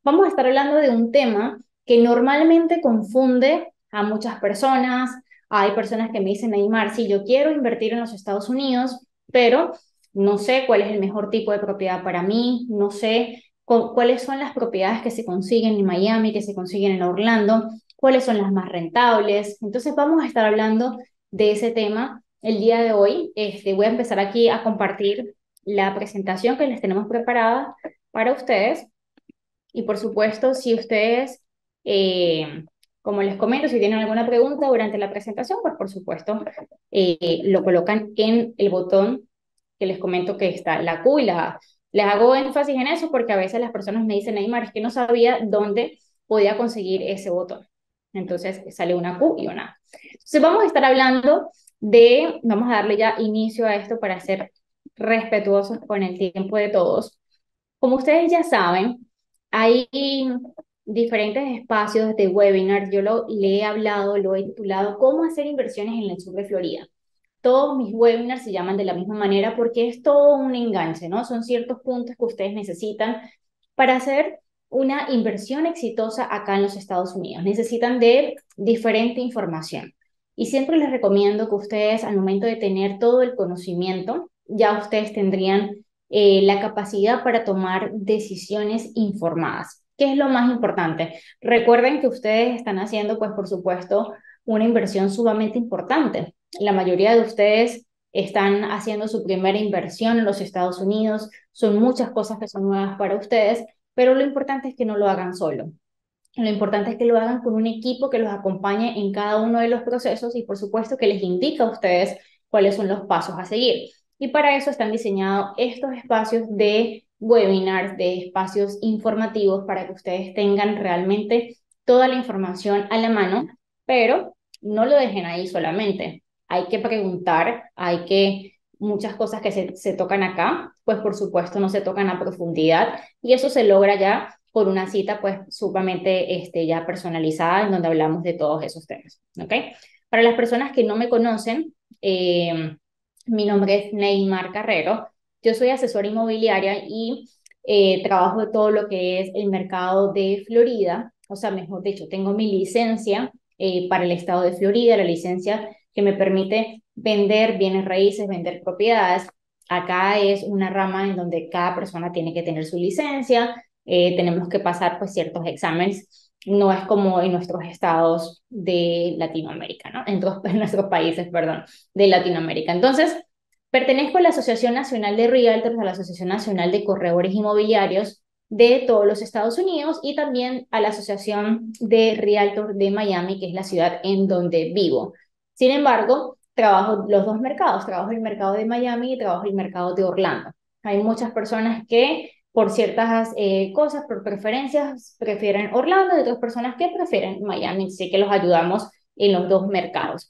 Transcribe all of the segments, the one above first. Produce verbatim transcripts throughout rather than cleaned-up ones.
vamos a estar hablando de un tema que normalmente confunde a muchas personas. Hay personas que me dicen, Neymar, sí, yo quiero invertir en los Estados Unidos, pero no sé cuál es el mejor tipo de propiedad para mí, no sé cu- cuáles son las propiedades que se consiguen en Miami, que se consiguen en Orlando, cuáles son las más rentables. Entonces vamos a estar hablando de ese tema el día de hoy. Este, voy a empezar aquí a compartir la presentación que les tenemos preparada para ustedes. Y por supuesto, si ustedes, eh, como les comento, si tienen alguna pregunta durante la presentación, pues por supuesto eh, lo colocan en el botón que les comento que está la Q y la A. Les hago énfasis en eso porque a veces las personas me dicen, Neymar, es que no sabía dónde podía conseguir ese botón. Entonces sale una Q y una A. Entonces vamos a estar hablando de, vamos a darle ya inicio a esto para ser respetuosos con el tiempo de todos. Como ustedes ya saben, hay diferentes espacios de webinar. Yo lo, le he hablado, lo he titulado ¿Cómo hacer inversiones en el sur de Florida? Todos mis webinars se llaman de la misma manera porque es todo un enganche, ¿no? Son ciertos puntos que ustedes necesitan para hacer una inversión exitosa acá en los Estados Unidos. Necesitan de diferente información. Y siempre les recomiendo que ustedes, al momento de tener todo el conocimiento, ya ustedes tendrían eh, la capacidad para tomar decisiones informadas. ¿Qué es lo más importante? Recuerden que ustedes están haciendo, pues, por supuesto, una inversión sumamente importante. La mayoría de ustedes están haciendo su primera inversión en los Estados Unidos. Son muchas cosas que son nuevas para ustedes, pero lo importante es que no lo hagan solo. Lo importante es que lo hagan con un equipo que los acompañe en cada uno de los procesos y por supuesto que les indica a ustedes cuáles son los pasos a seguir. Y para eso están diseñados estos espacios de webinars, de espacios informativos para que ustedes tengan realmente toda la información a la mano, pero no lo dejen ahí solamente. Hay que preguntar, hay que muchas cosas que se, se tocan acá, pues por supuesto no se tocan a profundidad y eso se logra ya por una cita pues sumamente este, ya personalizada en donde hablamos de todos esos temas, ¿ok? Para las personas que no me conocen, eh, mi nombre es Neymar Carrero, yo soy asesora inmobiliaria y eh, trabajo de todo lo que es el mercado de Florida, o sea, mejor dicho, tengo mi licencia eh, para el estado de Florida, la licencia que me permite vender bienes raíces, vender propiedades. Acá es una rama en donde cada persona tiene que tener su licencia, eh, tenemos que pasar pues ciertos exámenes, no es como en nuestros estados de Latinoamérica, ¿no? En, todos, en nuestros países, perdón, de Latinoamérica. Entonces, pertenezco a la Asociación Nacional de Realtors, a la Asociación Nacional de Corredores Inmobiliarios de todos los Estados Unidos y también a la Asociación de Realtors de Miami, que es la ciudad en donde vivo. Sin embargo, trabajo los dos mercados, trabajo el mercado de Miami y trabajo el mercado de Orlando. Hay muchas personas que por ciertas eh, cosas, por preferencias, prefieren Orlando y otras personas que prefieren Miami, así que los ayudamos en los dos mercados.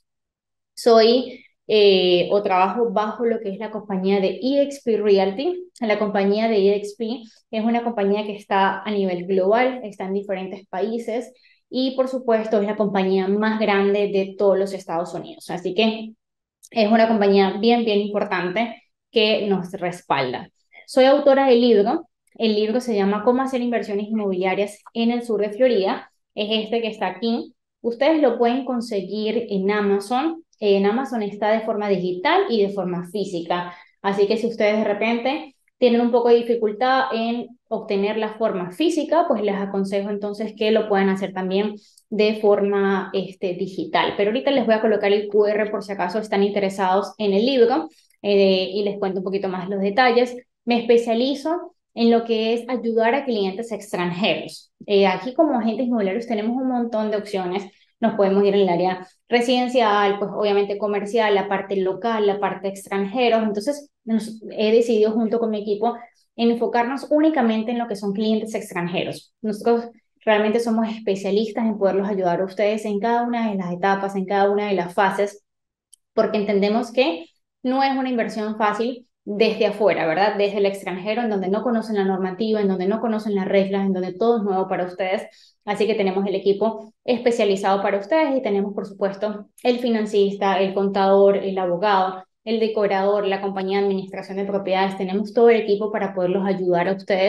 Soy eh, o trabajo bajo lo que es la compañía de eXp Realty. La compañía de eXp es una compañía que está a nivel global, está en diferentes países y por supuesto es la compañía más grande de todos los Estados Unidos. Así que es una compañía bien, bien importante que nos respalda. Soy autora del libro. El libro se llama Cómo hacer inversiones inmobiliarias en el sur de Florida. Es este que está aquí. Ustedes lo pueden conseguir en Amazon. En Amazon está de forma digital y de forma física. Así que si ustedes de repente tienen un poco de dificultad en obtener la forma física, pues les aconsejo entonces que lo puedan hacer también de forma este, digital. Pero ahorita les voy a colocar el Q R por si acaso están interesados en el libro eh, y les cuento un poquito más los detalles. Me especializo en lo que es ayudar a clientes extranjeros. Eh, aquí como agentes inmobiliarios tenemos un montón de opciones. Nos podemos ir en el área residencial, pues obviamente comercial, la parte local, la parte extranjeros. Entonces, nos, he decidido junto con mi equipo en enfocarnos únicamente en lo que son clientes extranjeros. Nosotros realmente somos especialistas en poderlos ayudar a ustedes en cada una de las etapas, en cada una de las fases, porque entendemos que no es una inversión fácil desde afuera, ¿verdad? Desde el extranjero, en donde no conocen la normativa, en donde no conocen las reglas, en donde todo es nuevo para ustedes. Así que tenemos el equipo especializado para ustedes y tenemos, por supuesto, el financista, el contador, el abogado, el decorador, la compañía de administración de propiedades. Tenemos todo el equipo para poderlos ayudar a ustedes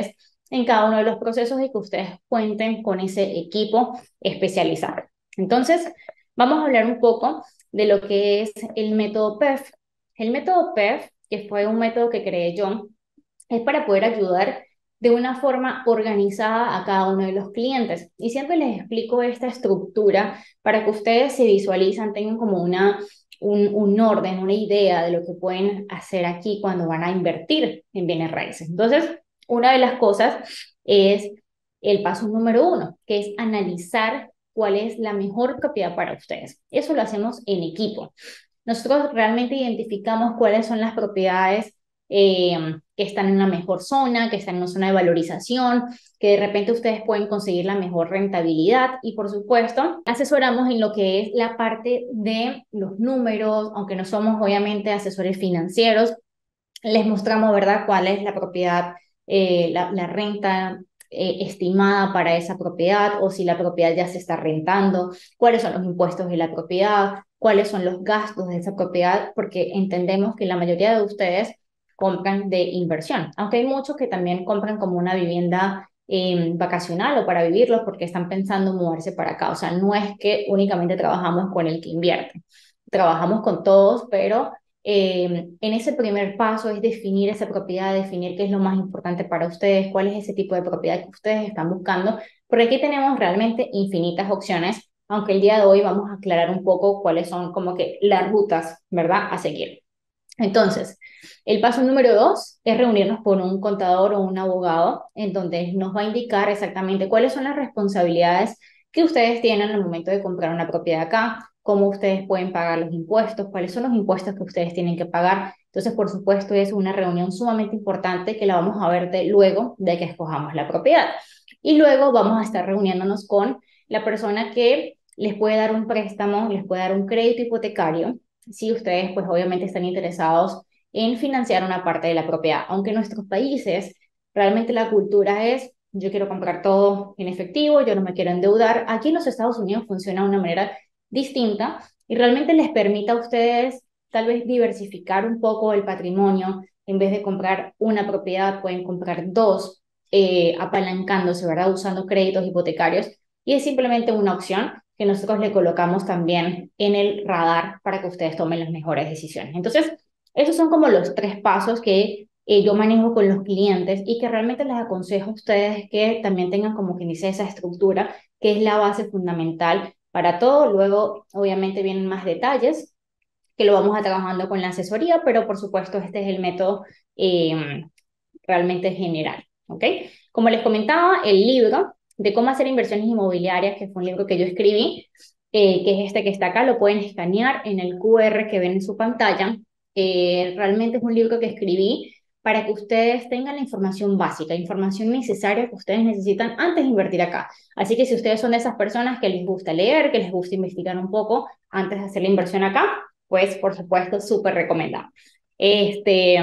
en cada uno de los procesos y que ustedes cuenten con ese equipo especializado. Entonces, vamos a hablar un poco de lo que es el método P E F. El método P E F, que fue un método que creé yo, es para poder ayudar de una forma organizada a cada uno de los clientes. Y siempre les explico esta estructura para que ustedes se visualizan, tengan como una, un, un orden, una idea de lo que pueden hacer aquí cuando van a invertir en bienes raíces. Entonces, una de las cosas es el paso número uno, que es analizar cuál es la mejor propiedad para ustedes. Eso lo hacemos en equipo. Nosotros realmente identificamos cuáles son las propiedades eh, que están en una mejor zona, que están en una zona de valorización, que de repente ustedes pueden conseguir la mejor rentabilidad y por supuesto asesoramos en lo que es la parte de los números, aunque no somos obviamente asesores financieros, les mostramos, ¿verdad?, cuál es la propiedad, eh, la, la renta eh, estimada para esa propiedad o si la propiedad ya se está rentando, cuáles son los impuestos de la propiedad, cuáles son los gastos de esa propiedad, porque entendemos que la mayoría de ustedes compran de inversión, aunque hay muchos que también compran como una vivienda eh, vacacional o para vivirlos porque están pensando moverse para acá. O sea, no es que únicamente trabajamos con el que invierte, trabajamos con todos, pero eh, en ese primer paso es definir esa propiedad, definir qué es lo más importante para ustedes, cuál es ese tipo de propiedad que ustedes están buscando, porque aquí tenemos realmente infinitas opciones, aunque el día de hoy vamos a aclarar un poco cuáles son como que las rutas, ¿verdad?, a seguir. Entonces, el paso número dos es reunirnos con un contador o un abogado en donde nos va a indicar exactamente cuáles son las responsabilidades que ustedes tienen al momento de comprar una propiedad acá, cómo ustedes pueden pagar los impuestos, cuáles son los impuestos que ustedes tienen que pagar. Entonces, por supuesto, es una reunión sumamente importante que la vamos a ver de, luego de que escojamos la propiedad. Y luego vamos a estar reuniéndonos con la persona que les puede dar un préstamo, les puede dar un crédito hipotecario si ustedes pues obviamente están interesados en financiar una parte de la propiedad. Aunque en nuestros países realmente la cultura es yo quiero comprar todo en efectivo, yo no me quiero endeudar. Aquí en los Estados Unidos funciona de una manera distinta y realmente les permite a ustedes tal vez diversificar un poco el patrimonio. En vez de comprar una propiedad, pueden comprar dos, eh, apalancándose, ¿verdad? Usando créditos hipotecarios. Y es simplemente una opción que nosotros le colocamos también en el radar para que ustedes tomen las mejores decisiones. Entonces, esos son como los tres pasos que eh, yo manejo con los clientes y que realmente les aconsejo a ustedes que también tengan como que dice esa estructura, que es la base fundamental para todo. Luego, obviamente, vienen más detalles que lo vamos a trabajando con la asesoría, pero por supuesto este es el método eh, realmente general, ¿ok? Como les comentaba, el libro de cómo hacer inversiones inmobiliarias, que fue un libro que yo escribí, eh, que es este que está acá, lo pueden escanear en el Q R que ven en su pantalla. Eh, realmente es un libro que escribí para que ustedes tengan la información básica, información necesaria que ustedes necesitan antes de invertir acá. Así que si ustedes son de esas personas que les gusta leer, que les gusta investigar un poco antes de hacer la inversión acá, pues por supuesto, súper recomendado. Este,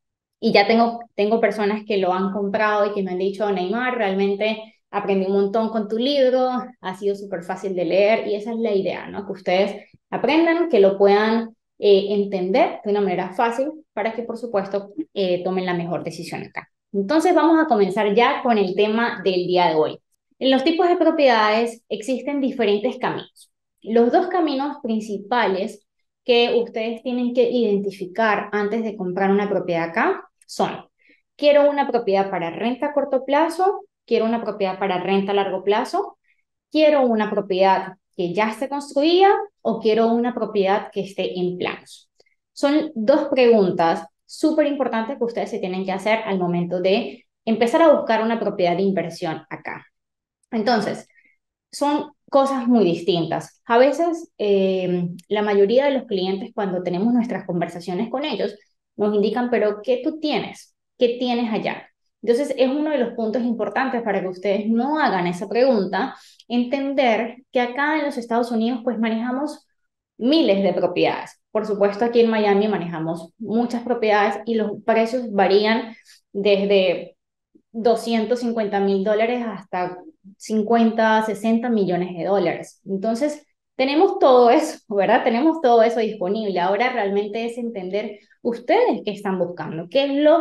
y ya tengo, tengo personas que lo han comprado y que me han dicho, Neymar, realmente aprendí un montón con tu libro, ha sido súper fácil de leer y esa es la idea, ¿no? Que ustedes aprendan, que lo puedan eh, entender de una manera fácil para que, por supuesto, eh, tomen la mejor decisión acá. Entonces vamos a comenzar ya con el tema del día de hoy. En los tipos de propiedades existen diferentes caminos. Los dos caminos principales que ustedes tienen que identificar antes de comprar una propiedad acá son, quiero una propiedad para renta a corto plazo, quiero una propiedad para renta a largo plazo, quiero una propiedad que ya esté construida o quiero una propiedad que esté en planos. Son dos preguntas súper importantes que ustedes se tienen que hacer al momento de empezar a buscar una propiedad de inversión acá. Entonces, son cosas muy distintas. A veces, eh, la mayoría de los clientes, cuando tenemos nuestras conversaciones con ellos, nos indican, pero ¿qué tú tienes? ¿Qué tienes allá? Entonces, es uno de los puntos importantes para que ustedes no hagan esa pregunta, entender que acá en los Estados Unidos, pues manejamos miles de propiedades. Por supuesto, aquí en Miami manejamos muchas propiedades y los precios varían desde doscientos cincuenta mil dólares hasta cincuenta, sesenta millones de dólares. Entonces, tenemos todo eso, ¿verdad? Tenemos todo eso disponible. Ahora realmente es entender ustedes qué están buscando, qué es lo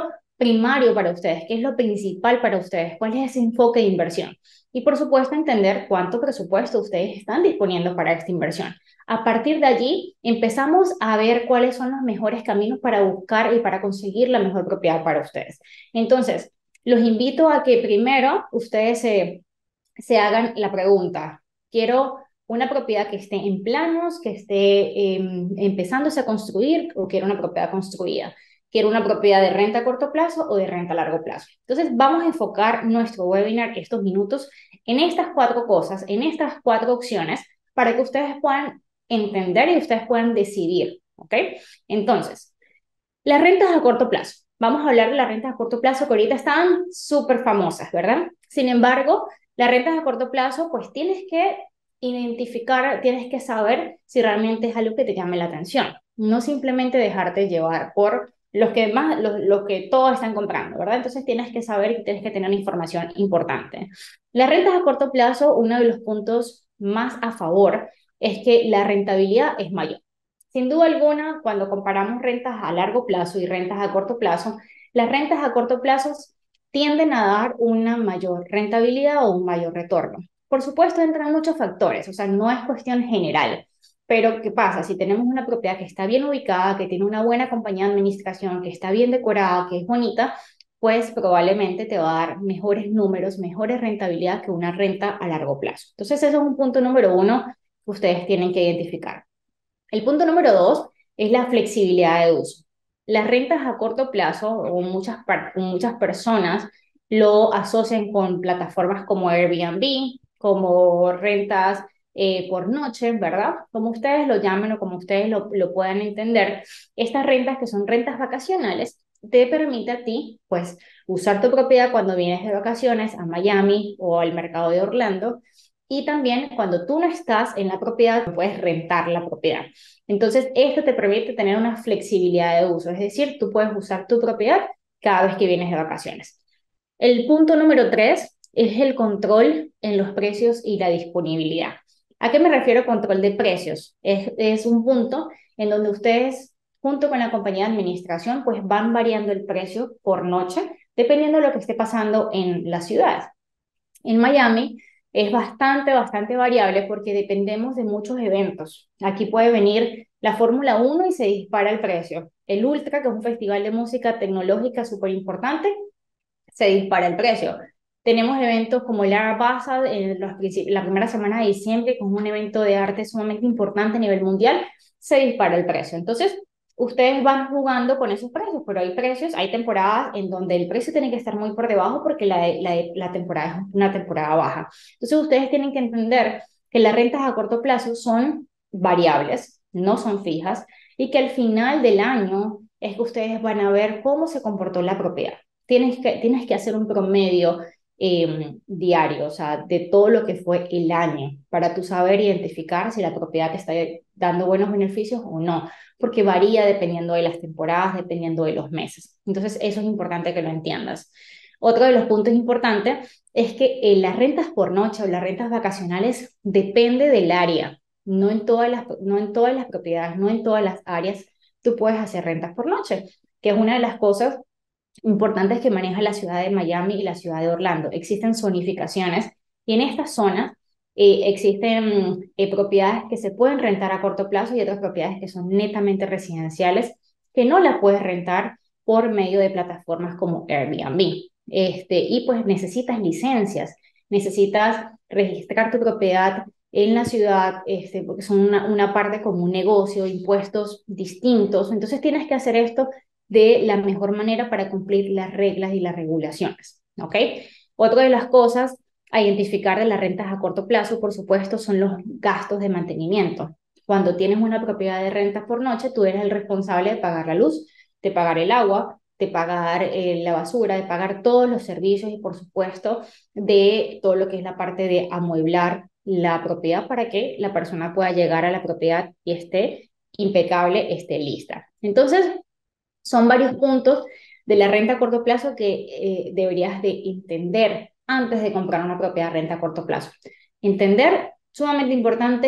primario para ustedes, qué es lo principal para ustedes, cuál es ese enfoque de inversión. Y por supuesto, entender cuánto presupuesto ustedes están disponiendo para esta inversión. A partir de allí, empezamos a ver cuáles son los mejores caminos para buscar y para conseguir la mejor propiedad para ustedes. Entonces, los invito a que primero ustedes se, se hagan la pregunta, quiero una propiedad que esté en planos, que esté eh, empezándose a construir o quiero una propiedad construida. Quiero una propiedad de renta a corto plazo o de renta a largo plazo. Entonces, vamos a enfocar nuestro webinar, estos minutos, en estas cuatro cosas, en estas cuatro opciones, para que ustedes puedan entender y ustedes puedan decidir, ¿ok? Entonces, las rentas a corto plazo. Vamos a hablar de las rentas a corto plazo que ahorita están súper famosas, ¿verdad? Sin embargo, las rentas a corto plazo, pues tienes que identificar, tienes que saber si realmente es algo que te llame la atención. No simplemente dejarte llevar por los que más, los, los que todos están comprando, ¿verdad? Entonces tienes que saber y tienes que tener información importante. Las rentas a corto plazo, uno de los puntos más a favor es que la rentabilidad es mayor. Sin duda alguna, cuando comparamos rentas a largo plazo y rentas a corto plazo, las rentas a corto plazo tienden a dar una mayor rentabilidad o un mayor retorno. Por supuesto, entran muchos factores, o sea, no es cuestión general. Pero, ¿qué pasa? Si tenemos una propiedad que está bien ubicada, que tiene una buena compañía de administración, que está bien decorada, que es bonita, pues probablemente te va a dar mejores números, mejores rentabilidad que una renta a largo plazo. Entonces, ese es un punto número uno que ustedes tienen que identificar. El punto número dos es la flexibilidad de uso. Las rentas a corto plazo, o muchas, muchas personas lo asocian con plataformas como Airbnb, como rentas eh, por noche, ¿verdad? Como ustedes lo llamen o como ustedes lo, lo puedan entender, estas rentas que son rentas vacacionales te permite a ti, pues, usar tu propiedad cuando vienes de vacaciones a Miami o al mercado de Orlando. Y también cuando tú no estás en la propiedad, puedes rentar la propiedad. Entonces, esto te permite tener una flexibilidad de uso, es decir, tú puedes usar tu propiedad cada vez que vienes de vacaciones. El punto número tres es el control en los precios y la disponibilidad. ¿A qué me refiero control de precios? Es, es un punto en donde ustedes, junto con la compañía de administración, pues van variando el precio por noche, dependiendo de lo que esté pasando en la ciudad. En Miami es bastante, bastante variable porque dependemos de muchos eventos. Aquí puede venir la Fórmula uno y se dispara el precio. El Ultra, que es un festival de música tecnológica súper importante, se dispara el precio. Tenemos eventos como el Art Basel en los la primera semana de diciembre, que es un evento de arte sumamente importante a nivel mundial, se dispara el precio. Entonces, ustedes van jugando con esos precios, pero hay precios, hay temporadas en donde el precio tiene que estar muy por debajo porque la, la, la temporada es una temporada baja. Entonces, ustedes tienen que entender que las rentas a corto plazo son variables, no son fijas, y que al final del año es que ustedes van a ver cómo se comportó la propiedad. Tienes que, tienes que hacer un promedio eh, diario, o sea, de todo lo que fue el año, para tú saber identificar si la propiedad te está dando buenos beneficios o no, porque varía dependiendo de las temporadas, dependiendo de los meses. Entonces, eso es importante que lo entiendas. Otro de los puntos importantes es que eh, las rentas por noche o las rentas vacacionales depende del área. No en todas las, no en todas las propiedades, no en todas las áreas tú puedes hacer rentas por noche, que es una de las cosas importantes que maneja la ciudad de Miami y la ciudad de Orlando. Existen zonificaciones y en estas zonas eh, existen eh, propiedades que se pueden rentar a corto plazo y otras propiedades que son netamente residenciales que no las puedes rentar por medio de plataformas como Airbnb. Este, y pues necesitas licencias, necesitas registrar tu propiedad en la ciudad, este, porque son una, una parte como un negocio, impuestos distintos. Entonces tienes que hacer esto de la mejor manera para cumplir las reglas y las regulaciones, ¿ok? Otra de las cosas a identificar de las rentas a corto plazo, por supuesto, son los gastos de mantenimiento. Cuando tienes una propiedad de renta por noche, tú eres el responsable de pagar la luz, de pagar el agua, de pagar eh, la basura, de pagar todos los servicios y, por supuesto, de todo lo que es la parte de amueblar la propiedad para que la persona pueda llegar a la propiedad y esté impecable, esté lista. Entonces, son varios puntos de la renta a corto plazo que eh, deberías de entender antes de comprar una propiedad de renta a corto plazo. Entender, sumamente importante,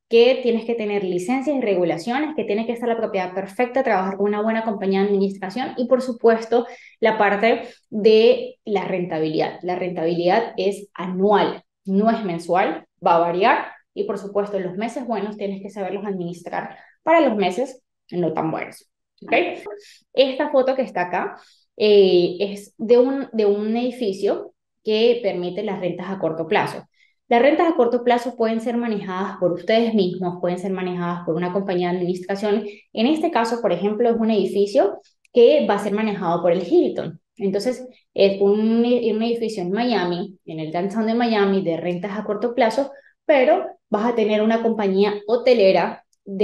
que tienes que tener licencias y regulaciones, que tiene que estar la propiedad perfecta, trabajar con una buena compañía de administración y por supuesto la parte de la rentabilidad. La rentabilidad es anual, no es mensual, va a variar y por supuesto los meses buenos tienes que saberlos administrar para los meses no tan buenos. ¿Okay? Esta foto que está acá eh, es de un, de un edificio que permite las rentas a corto plazo. Las rentas a corto plazo pueden ser manejadas por ustedes mismos, pueden ser manejadas por una compañía de administración. En este caso, por ejemplo, es un edificio que va a ser manejado por el Hilton. Entonces, es un, un edificio en Miami, en el downtown de Miami, de rentas a corto plazo, pero vas a tener una compañía hotelera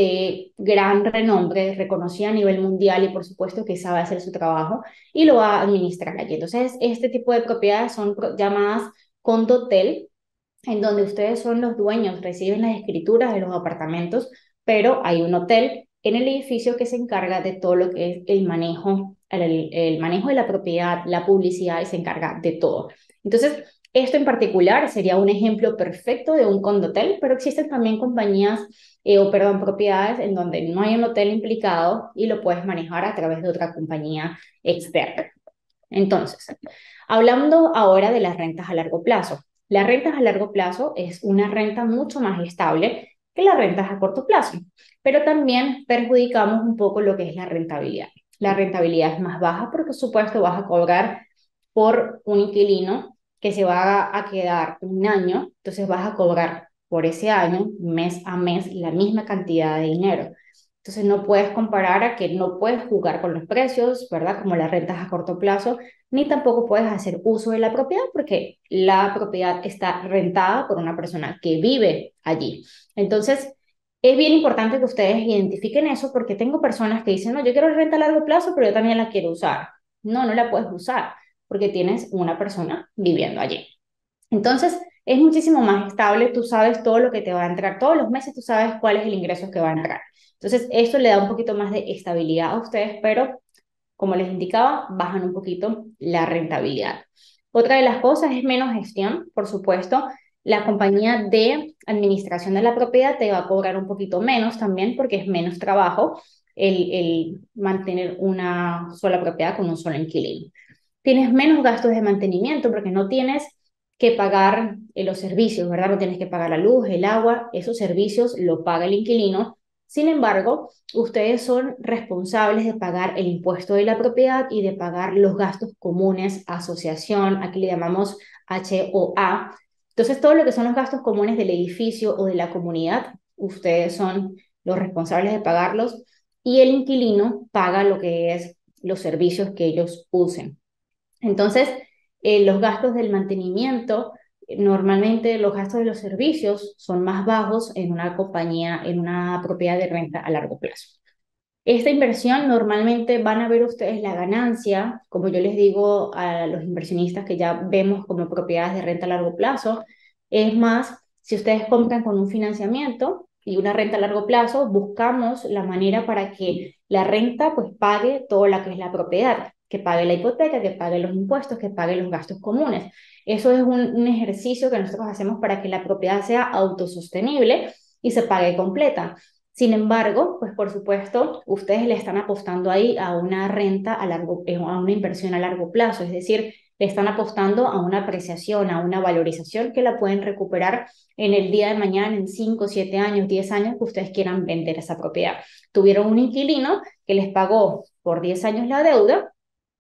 de gran renombre, reconocida a nivel mundial y por supuesto que sabe hacer su trabajo y lo va a administrar allí. Entonces, este tipo de propiedades son llamadas condo hotel, en donde ustedes son los dueños, reciben las escrituras de los apartamentos, pero hay un hotel en el edificio que se encarga de todo lo que es el manejo, el, el manejo de la propiedad, la publicidad y se encarga de todo. Entonces, esto en particular sería un ejemplo perfecto de un condotel, pero existen también compañías eh, o perdón, propiedades en donde no hay un hotel implicado y lo puedes manejar a través de otra compañía externa. Entonces, hablando ahora de las rentas a largo plazo. Las rentas a largo plazo es una renta mucho más estable que las rentas a corto plazo, pero también perjudicamos un poco lo que es la rentabilidad. La rentabilidad es más baja porque, por supuesto, vas a cobrar por un inquilino que se va a quedar un año, entonces vas a cobrar por ese año, mes a mes, la misma cantidad de dinero. Entonces no puedes comparar a que no puedes jugar con los precios, ¿verdad? Como las rentas a corto plazo, ni tampoco puedes hacer uso de la propiedad porque la propiedad está rentada por una persona que vive allí. Entonces, es bien importante que ustedes identifiquen eso porque tengo personas que dicen, no, yo quiero renta a largo plazo, pero yo también la quiero usar. No, no la puedes usar porque tienes una persona viviendo allí. Entonces, es muchísimo más estable, tú sabes todo lo que te va a entrar, todos los meses tú sabes cuál es el ingreso que va a entrar. Entonces, eso le da un poquito más de estabilidad a ustedes, pero como les indicaba, bajan un poquito la rentabilidad. Otra de las cosas es menos gestión, por supuesto. La compañía de administración de la propiedad te va a cobrar un poquito menos también porque es menos trabajo el, el mantener una sola propiedad con un solo inquilino. Tienes menos gastos de mantenimiento porque no tienes que pagar eh, los servicios, ¿verdad? No tienes que pagar la luz, el agua, esos servicios lo paga el inquilino. Sin embargo, ustedes son responsables de pagar el impuesto de la propiedad y de pagar los gastos comunes, asociación, aquí le llamamos H O A. Entonces, todo lo que son los gastos comunes del edificio o de la comunidad, ustedes son los responsables de pagarlos y el inquilino paga lo que es los servicios que ellos usen. Entonces, eh, los gastos del mantenimiento, eh, normalmente los gastos de los servicios son más bajos en una compañía, en una propiedad de renta a largo plazo. Esta inversión normalmente van a ver ustedes la ganancia, como yo les digo a los inversionistas que ya vemos como propiedades de renta a largo plazo, es más, si ustedes compran con un financiamiento y una renta a largo plazo, buscamos la manera para que la renta pues pague todo lo que es la propiedad, que pague la hipoteca, que pague los impuestos, que pague los gastos comunes. Eso es un, un ejercicio que nosotros hacemos para que la propiedad sea autosostenible y se pague completa. Sin embargo, pues por supuesto, ustedes le están apostando ahí a una renta a largo, a una inversión a largo plazo, es decir, le están apostando a una apreciación, a una valorización que la pueden recuperar en el día de mañana, en cinco, siete años, diez años que ustedes quieran vender esa propiedad. Tuvieron un inquilino que les pagó por diez años la deuda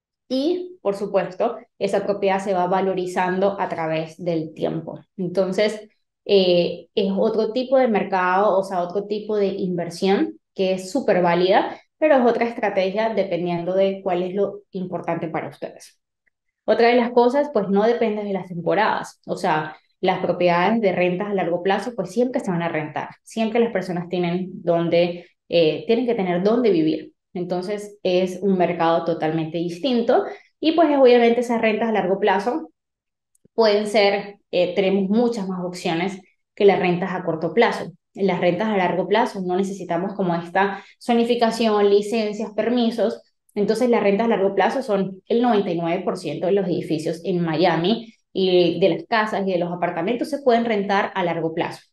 y, por supuesto, esa propiedad se va valorizando a través del tiempo. Entonces, eh, es otro tipo de mercado, o sea, otro tipo de inversión que es súper válida, pero es otra estrategia dependiendo de cuál es lo importante para ustedes. Otra de las cosas, pues no depende de las temporadas, o sea, las propiedades de rentas a largo plazo, pues siempre se van a rentar, siempre las personas tienen donde, eh, tienen que tener dónde vivir. Entonces es un mercado totalmente distinto y pues obviamente esas rentas a largo plazo pueden ser, eh, tenemos muchas más opciones que las rentas a corto plazo. En las rentas a largo plazo no necesitamos como esta zonificación, licencias, permisos. Entonces las rentas a largo plazo son el noventa y nueve por ciento de los edificios en Miami y de las casas y de los apartamentos se pueden rentar a largo plazo.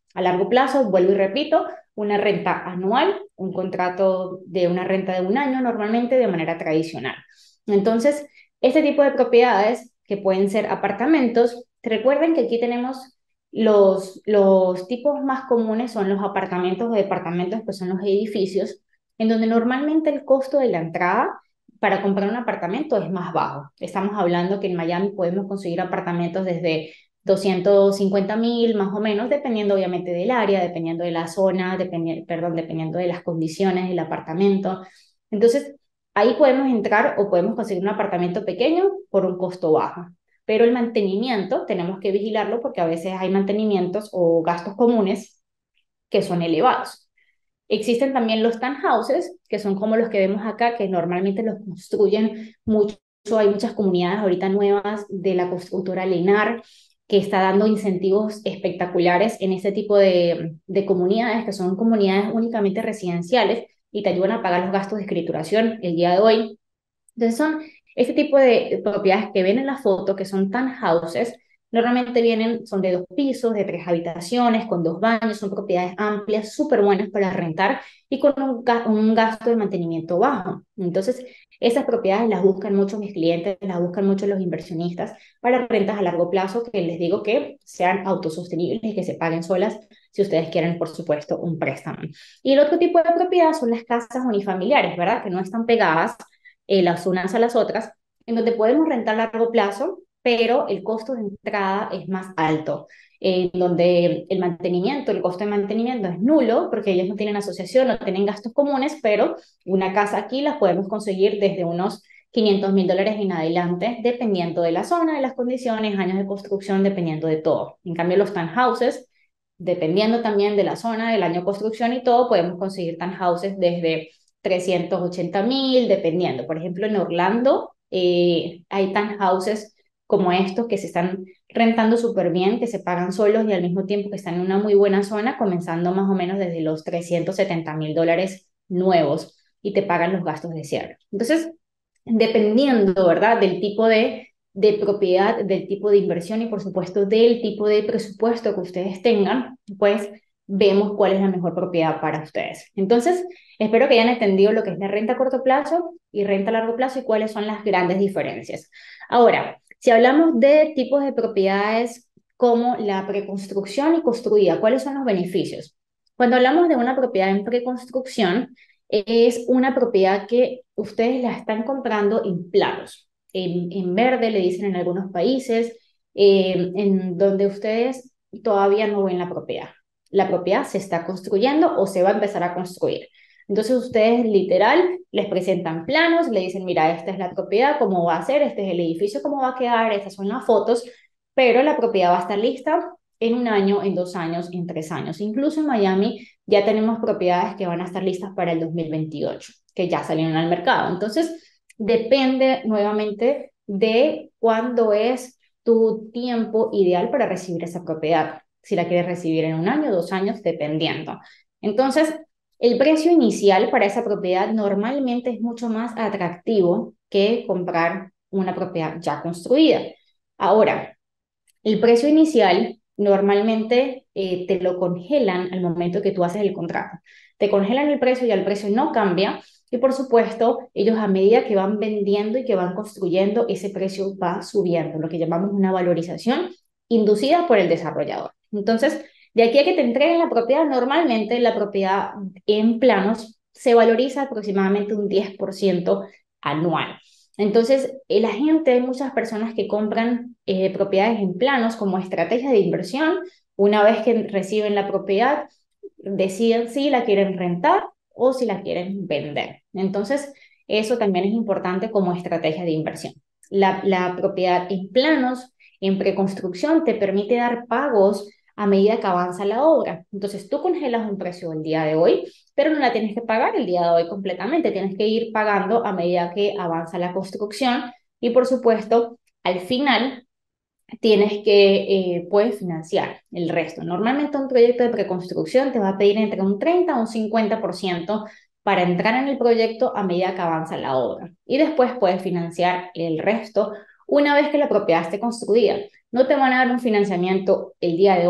A largo plazo, vuelvo y repito, una renta anual, un contrato de una renta de un año normalmente de manera tradicional. Entonces, este tipo de propiedades que pueden ser apartamentos, recuerden que aquí tenemos los, los tipos más comunes son los apartamentos o departamentos, que son los edificios, en donde normalmente el costo de la entrada para comprar un apartamento es más bajo. Estamos hablando que en Miami podemos conseguir apartamentos desde doscientos cincuenta mil más o menos, dependiendo obviamente del área, dependiendo de la zona, dependi perdón, dependiendo de las condiciones del apartamento. Entonces, ahí podemos entrar o podemos conseguir un apartamento pequeño por un costo bajo. Pero el mantenimiento tenemos que vigilarlo porque a veces hay mantenimientos o gastos comunes que son elevados. Existen también los townhouses, que son como los que vemos acá, que normalmente los construyen mucho. Hay muchas comunidades ahorita nuevas de la constructora Lennar que está dando incentivos espectaculares en este tipo de, de comunidades, que son comunidades únicamente residenciales y te ayudan a pagar los gastos de escrituración el día de hoy. Entonces son este tipo de propiedades que ven en la foto, que son townhouses, normalmente vienen, son de dos pisos, de tres habitaciones, con dos baños, son propiedades amplias, súper buenas para rentar y con un, un gasto de mantenimiento bajo. Entonces, esas propiedades las buscan mucho mis clientes, las buscan mucho los inversionistas para rentas a largo plazo, que les digo que sean autosostenibles y que se paguen solas si ustedes quieren, por supuesto, un préstamo. Y el otro tipo de propiedad son las casas unifamiliares, ¿verdad? Que no están pegadas eh, las unas a las otras, en donde podemos rentar a largo plazo, pero el costo de entrada es más alto, en donde el mantenimiento, el costo de mantenimiento es nulo, porque ellos no tienen asociación, no tienen gastos comunes, pero una casa aquí la podemos conseguir desde unos quinientos mil dólares en adelante, dependiendo de la zona, de las condiciones, años de construcción, dependiendo de todo. En cambio, los townhouses, dependiendo también de la zona, del año de construcción y todo, podemos conseguir townhouses desde trescientos ochenta mil, dependiendo. Por ejemplo, en Orlando eh, hay townhouses como estos que se están rentando súper bien, que se pagan solos y al mismo tiempo que están en una muy buena zona, comenzando más o menos desde los trescientos setenta mil dólares nuevos y te pagan los gastos de cierre. Entonces, dependiendo, ¿verdad?, del tipo de, de propiedad, del tipo de inversión y por supuesto del tipo de presupuesto que ustedes tengan, pues vemos cuál es la mejor propiedad para ustedes. Entonces, espero que hayan entendido lo que es la renta a corto plazo y renta a largo plazo y cuáles son las grandes diferencias. Ahora, si hablamos de tipos de propiedades como la preconstrucción y construida, ¿cuáles son los beneficios? Cuando hablamos de una propiedad en preconstrucción, es una propiedad que ustedes la están comprando en planos, en, en verde le dicen en algunos países, eh, en donde ustedes todavía no ven la propiedad. La propiedad se está construyendo o se va a empezar a construir. Entonces ustedes literal les presentan planos, le dicen, mira, esta es la propiedad, cómo va a ser, este es el edificio, cómo va a quedar, estas son las fotos, pero la propiedad va a estar lista en un año, en dos años, en tres años. Incluso en Miami ya tenemos propiedades que van a estar listas para el dos mil veintiocho, que ya salieron al mercado. Entonces, depende nuevamente de cuándo es tu tiempo ideal para recibir esa propiedad. Si la quieres recibir en un año, dos años, dependiendo. Entonces, el precio inicial para esa propiedad normalmente es mucho más atractivo que comprar una propiedad ya construida. Ahora, el precio inicial normalmente eh, te lo congelan al momento que tú haces el contrato. Te congelan el precio y el precio no cambia. Y por supuesto, ellos a medida que van vendiendo y que van construyendo, ese precio va subiendo, lo que llamamos una valorización inducida por el desarrollador. Entonces, de aquí a que te entreguen la propiedad, normalmente la propiedad en planos se valoriza aproximadamente un diez por ciento anual. Entonces, la gente, hay muchas personas que compran eh, propiedades en planos como estrategia de inversión. Una vez que reciben la propiedad, deciden si la quieren rentar o si la quieren vender. Entonces, eso también es importante como estrategia de inversión. La, la propiedad en planos, en preconstrucción, te permite dar pagos a medida que avanza la obra. Entonces, tú congelas un precio el día de hoy, pero no la tienes que pagar el día de hoy completamente, tienes que ir pagando a medida que avanza la construcción y, por supuesto, al final tienes que, eh, puedes financiar el resto. Normalmente un proyecto de preconstrucción te va a pedir entre un treinta a un cincuenta por ciento para entrar en el proyecto a medida que avanza la obra. Y después puedes financiar el resto una vez que la propiedad esté construida. No te van a dar un financiamiento el día de hoy.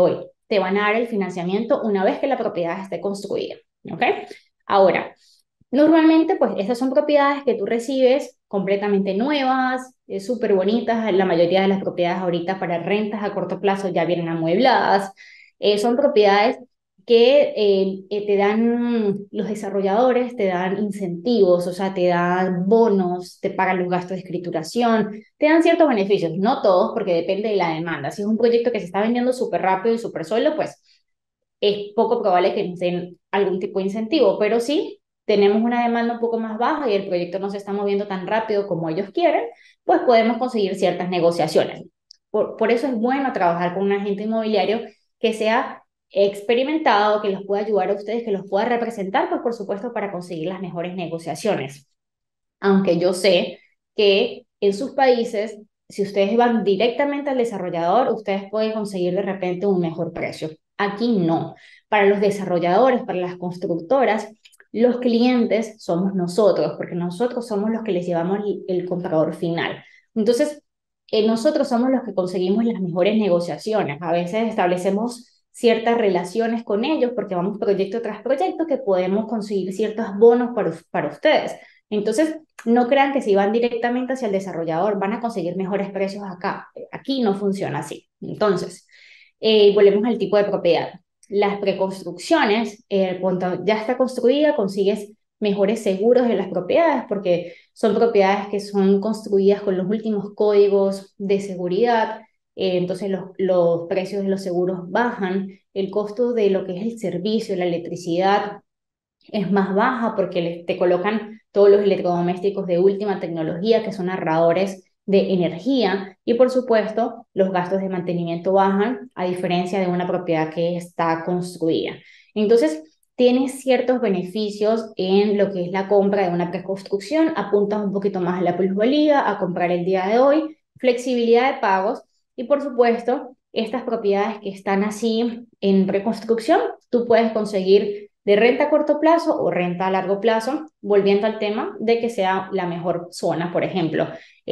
te van a dar el financiamiento una vez que la propiedad esté construida, ¿ok? Ahora, normalmente, pues estas son propiedades que tú recibes completamente nuevas, eh, súper bonitas. La mayoría de las propiedades ahorita para rentas a corto plazo ya vienen amuebladas. Eh, son propiedades que eh, eh, te dan, los desarrolladores te dan incentivos, o sea, te dan bonos, te pagan los gastos de escrituración, te dan ciertos beneficios, no todos, porque depende de la demanda. Si es un proyecto que se está vendiendo súper rápido y súper solo, pues es poco probable que nos den algún tipo de incentivo, pero sí tenemos una demanda un poco más baja y el proyecto no se está moviendo tan rápido como ellos quieren, pues podemos conseguir ciertas negociaciones. Por, por eso es bueno trabajar con un agente inmobiliario que sea experimentado, que los pueda ayudar a ustedes, que los pueda representar, pues por supuesto para conseguir las mejores negociaciones. Aunque yo sé que en sus países, si ustedes van directamente al desarrollador, ustedes pueden conseguir de repente un mejor precio. Aquí no. Para los desarrolladores, para las constructoras, los clientes somos nosotros, porque nosotros somos los que les llevamos el, el comprador final. Entonces, eh, nosotros somos los que conseguimos las mejores negociaciones. A veces establecemos ciertas relaciones con ellos porque vamos proyecto tras proyecto que podemos conseguir ciertos bonos para, para ustedes. Entonces, no crean que si van directamente hacia el desarrollador van a conseguir mejores precios acá. Aquí no funciona así. Entonces, eh, volvemos al tipo de propiedad. Las preconstrucciones, eh, cuando ya está construida, consigues mejores seguros de las propiedades porque son propiedades que son construidas con los últimos códigos de seguridad. Eh, entonces los, los precios de los seguros bajan, el costo de lo que es el servicio, la electricidad es más baja porque le, te colocan todos los electrodomésticos de última tecnología que son ahorradores de energía y por supuesto los gastos de mantenimiento bajan a diferencia de una propiedad que está construida. Entonces, tienes ciertos beneficios en lo que es la compra de una preconstrucción, apuntas un poquito más a la plusvalía, a comprar el día de hoy, flexibilidad de pagos y por supuesto estas propiedades que están así en preconstrucción, tú puedes conseguir de renta a corto plazo o renta a largo plazo, volviendo al tema de que sea la mejor zona. Por ejemplo,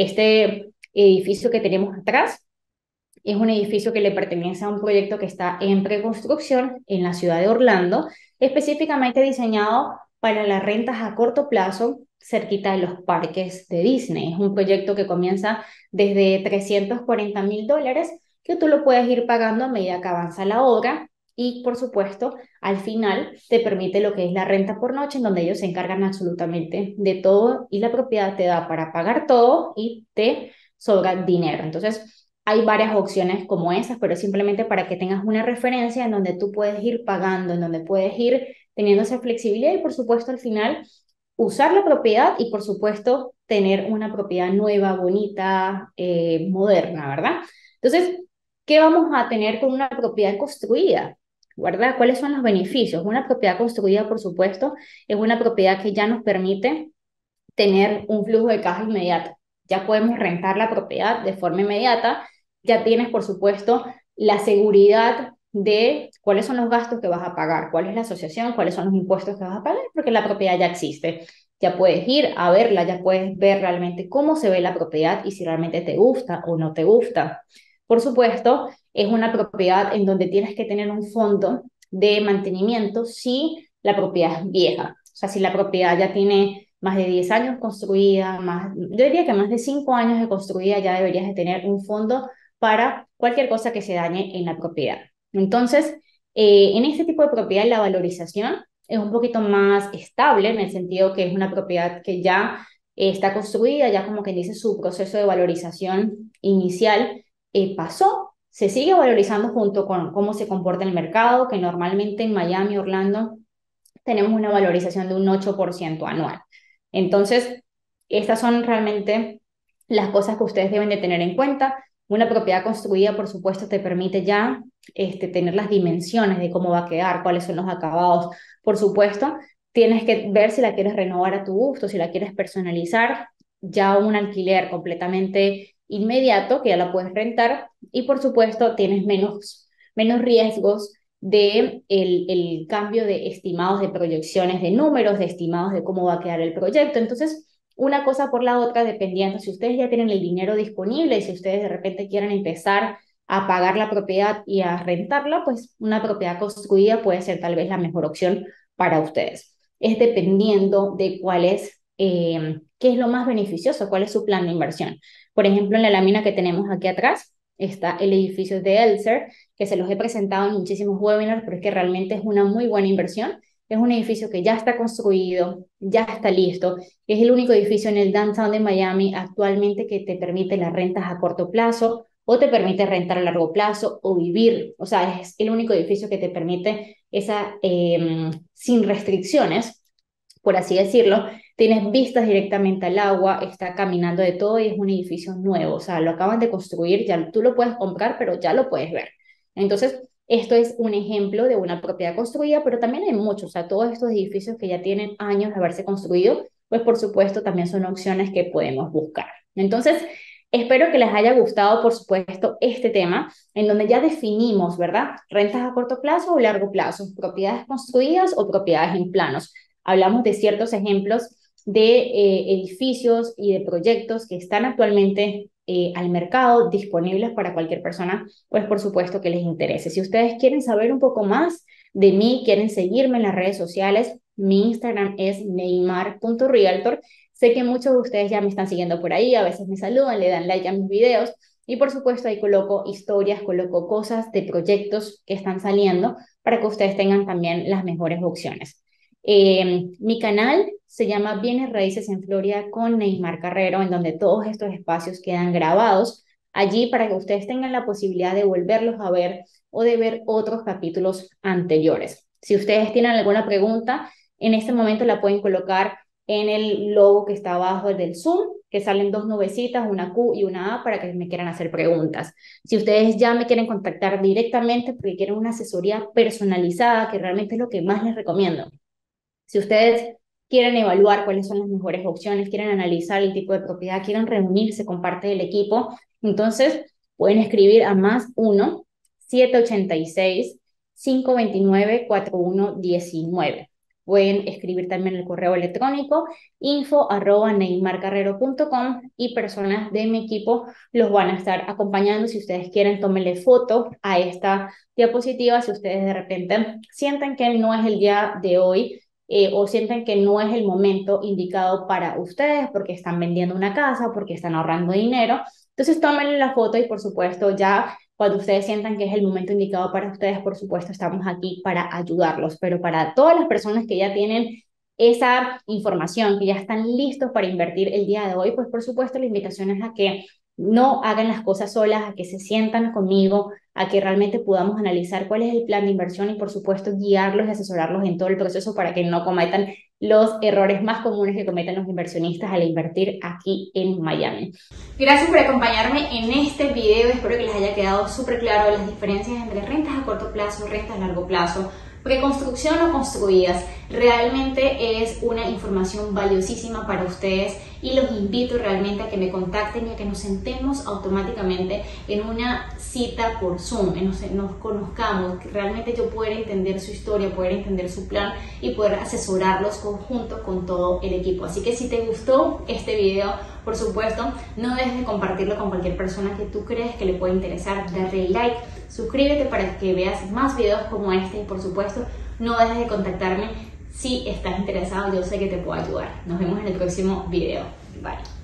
este edificio que tenemos atrás es un edificio que le pertenece a un proyecto que está en preconstrucción en la ciudad de Orlando, específicamente diseñado para las rentas a corto plazo cerquita de los parques de Disney. Es un proyecto que comienza desde trescientos cuarenta mil dólares que tú lo puedes ir pagando a medida que avanza la obra y por supuesto al final te permite lo que es la renta por noche en donde ellos se encargan absolutamente de todo y la propiedad te da para pagar todo y te sobra dinero. Entonces hay varias opciones como esas, pero simplemente para que tengas una referencia en donde tú puedes ir pagando, en donde puedes ir teniendo esa flexibilidad y por supuesto al final usar la propiedad y por supuesto tener una propiedad nueva, bonita, eh, moderna, ¿verdad? Entonces, ¿qué vamos a tener con una propiedad construida? ¿Verdad? ¿Cuáles son los beneficios? Una propiedad construida, por supuesto, es una propiedad que ya nos permite tener un flujo de caja inmediato. Ya podemos rentar la propiedad de forma inmediata. Ya tienes, por supuesto, la seguridad de cuáles son los gastos que vas a pagar, cuál es la asociación, cuáles son los impuestos que vas a pagar, porque la propiedad ya existe. Ya puedes ir a verla, ya puedes ver realmente cómo se ve la propiedad y si realmente te gusta o no te gusta. Por supuesto, es una propiedad en donde tienes que tener un fondo de mantenimiento si la propiedad es vieja. O sea, si la propiedad ya tiene más de diez años construida, más, yo diría que más de cinco años de construida, ya deberías de tener un fondo para cualquier cosa que se dañe en la propiedad. Entonces, eh, en este tipo de propiedad la valorización es un poquito más estable en el sentido que es una propiedad que ya eh, está construida, ya como que dice su proceso de valorización inicial eh, pasó, se sigue valorizando junto con cómo se comporta el mercado, que normalmente en Miami, Orlando, tenemos una valorización de un ocho por ciento anual. Entonces, estas son realmente las cosas que ustedes deben de tener en cuenta. Una propiedad construida, por supuesto, te permite ya este, tener las dimensiones de cómo va a quedar, cuáles son los acabados. Por supuesto, tienes que ver si la quieres renovar a tu gusto, si la quieres personalizar, ya un alquiler completamente inmediato, que ya la puedes rentar, y por supuesto, tienes menos, menos riesgos de el, el cambio de estimados de proyecciones de números, de estimados de cómo va a quedar el proyecto. Entonces, una cosa por la otra, dependiendo si ustedes ya tienen el dinero disponible y si ustedes de repente quieren empezar a pagar la propiedad y a rentarla, pues una propiedad construida puede ser tal vez la mejor opción para ustedes. Es dependiendo de cuál es, eh, qué es lo más beneficioso, cuál es su plan de inversión. Por ejemplo, en la lámina que tenemos aquí atrás está el edificio de Elser, que se los he presentado en muchísimos webinars, pero es que realmente es una muy buena inversión. Es un edificio que ya está construido, ya está listo. Es el único edificio en el downtown de Miami actualmente que te permite las rentas a corto plazo o te permite rentar a largo plazo o vivir. O sea, es el único edificio que te permite esa eh, sin restricciones, por así decirlo. Tienes vistas directamente al agua, está caminando de todo y es un edificio nuevo. O sea, lo acaban de construir, ya tú lo puedes comprar, pero ya lo puedes ver. Entonces, esto es un ejemplo de una propiedad construida, pero también hay muchos, o sea, todos estos edificios que ya tienen años de haberse construido, pues por supuesto también son opciones que podemos buscar. Entonces, espero que les haya gustado, por supuesto, este tema, en donde ya definimos, ¿verdad? Rentas a corto plazo o largo plazo, propiedades construidas o propiedades en planos. Hablamos de ciertos ejemplos de eh, edificios y de proyectos que están actualmente eh, al mercado, disponibles para cualquier persona, pues por supuesto que les interese. Si ustedes quieren saber un poco más de mí, quieren seguirme en las redes sociales, mi Instagram es neymar punto realtor. Sé que muchos de ustedes ya me están siguiendo por ahí, a veces me saludan, le dan like a mis videos y por supuesto ahí coloco historias, coloco cosas de proyectos que están saliendo para que ustedes tengan también las mejores opciones. Eh, mi canal se llama Bienes Raíces en Florida con Neymar Carrero, en donde todos estos espacios quedan grabados allí para que ustedes tengan la posibilidad de volverlos a ver o de ver otros capítulos anteriores. Si ustedes tienen alguna pregunta, en este momento la pueden colocar en el logo que está abajo del Zoom, que salen dos nubecitas, una Q y una A, para que me quieran hacer preguntas. Si ustedes ya me quieren contactar directamente porque quieren una asesoría personalizada, que realmente es lo que más les recomiendo. Si ustedes quieren evaluar cuáles son las mejores opciones, quieren analizar el tipo de propiedad, quieren reunirse con parte del equipo, entonces pueden escribir a más uno siete ocho seis cinco dos nueve cuatro uno uno nueve. Pueden escribir también el correo electrónico info arroba neymarcarrero punto com y personas de mi equipo los van a estar acompañando. Si ustedes quieren, tómenle foto a esta diapositiva. Si ustedes de repente sienten que no es el día de hoy, Eh, o sienten que no es el momento indicado para ustedes porque están vendiendo una casa, porque están ahorrando dinero, entonces tómenle la foto y por supuesto ya cuando ustedes sientan que es el momento indicado para ustedes, por supuesto estamos aquí para ayudarlos, pero para todas las personas que ya tienen esa información, que ya están listos para invertir el día de hoy, pues por supuesto la invitación es a que no hagan las cosas solas, a que se sientan conmigo, a que realmente podamos analizar cuál es el plan de inversión y por supuesto guiarlos y asesorarlos en todo el proceso para que no cometan los errores más comunes que cometen los inversionistas al invertir aquí en Miami. Gracias por acompañarme en este video, espero que les haya quedado súper claro las diferencias entre rentas a corto plazo, rentas a largo plazo, preconstrucción o construidas. Realmente es una información valiosísima para ustedes y los invito realmente a que me contacten y a que nos sentemos automáticamente en una cita por Zoom, que nos, nos conozcamos, que realmente yo pueda entender su historia, poder entender su plan y poder asesorarlos conjunto con todo el equipo. Así que si te gustó este video, por supuesto, no dejes de compartirlo con cualquier persona que tú crees que le pueda interesar, darle like, suscríbete para que veas más videos como este y por supuesto no dejes de contactarme si estás interesado, yo sé que te puedo ayudar. Nos vemos en el próximo video. Bye.